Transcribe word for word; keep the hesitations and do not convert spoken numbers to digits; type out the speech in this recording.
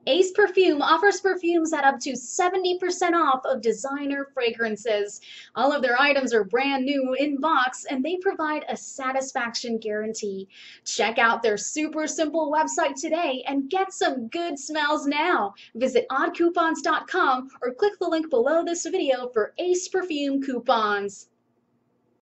Ace Perfume offers perfumes at up to seventy percent off of designer fragrances. All of their items are brand new in box and they provide a satisfaction guarantee. Check out their super simple website today and get some good smells now. Visit odd coupons dot com or click the link below this video for Ace Perfume coupons.